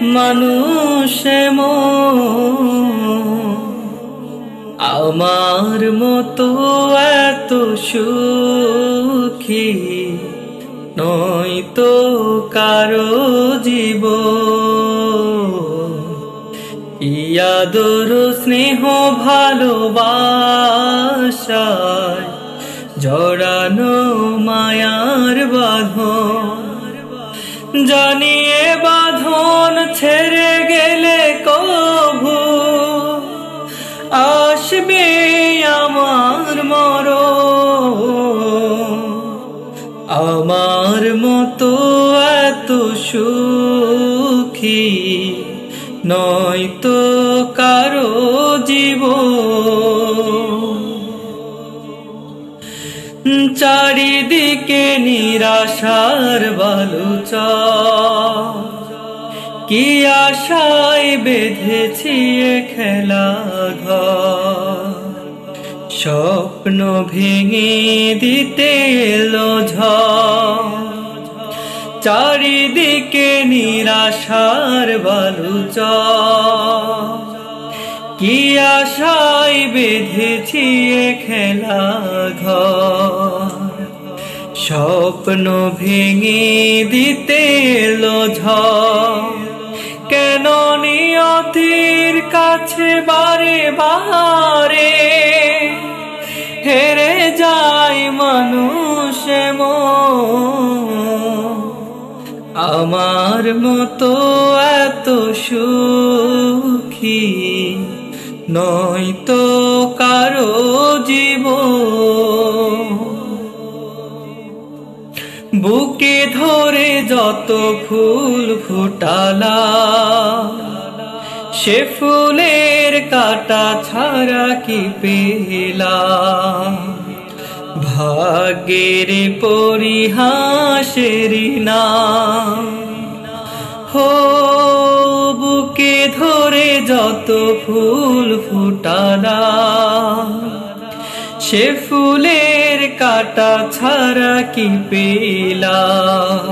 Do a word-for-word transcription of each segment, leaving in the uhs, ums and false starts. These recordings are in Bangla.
মানুষ আমার মতো এত সুখী নয়তো কারো জীবন। ইয়াদর স্নেহ ভালোবাসায় জড়ানো মায়ার বাঁধন, জানিয়ে বাঁধন ছেড়ে গেলে কভু আসবে আমার মরণ। আমার মতো এত সুখী নয়তো কারো জীবন। চারিদিকে নিরাশার বালুচর, কি আশায় বেঁধেছি খেলা ঘর। স্বপ্ন ভেঙে দিতে এলো ঝড়, চারিদিকে নিরাশার বালুচর। কি আশায় বেঁধেছি খেলা ঘর। স্বপ্ন ভেঙে দিতে এলো ঝড়। কেন নিয়তির কাছে বারে বারে হেরে যায় মানুষ মন। আমার মতো এত সুখী নয়তো কারো জীবন। বুকে ধরে যত ফুল ফুটালা, সে ফুলের কাটা ছাড়া কি পেলাম। ভাগ্যের পরিহাসেরই নাম হো। বুকে ধরে যত ফুল ফুটালা, সে ফুলের কাটা ছাড়া কি পেলাম।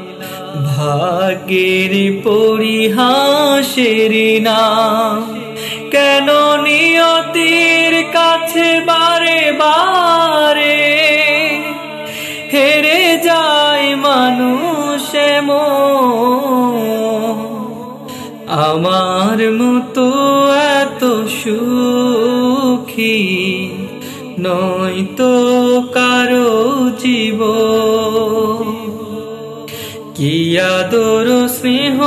ভাগ্যের পরিহাসেরই নাম। কেন নিয়তির কাছে বারে বারে হেরে যায় মানুষ মন। আমার মতো এত সুখী নয়তো কারো জীবন। কি আদর স্নেহ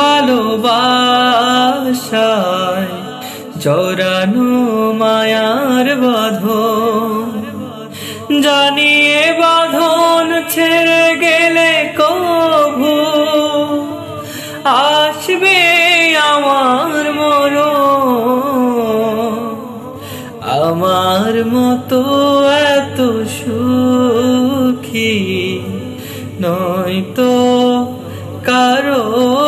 ভালোবাসায় জড়ানো মায়ার বাঁধন, জানিয়ে বাঁধন ছেড়ে গেলে কভু আসবে আমার মরণ। আমার মতো এত সুখী নয়তো কারো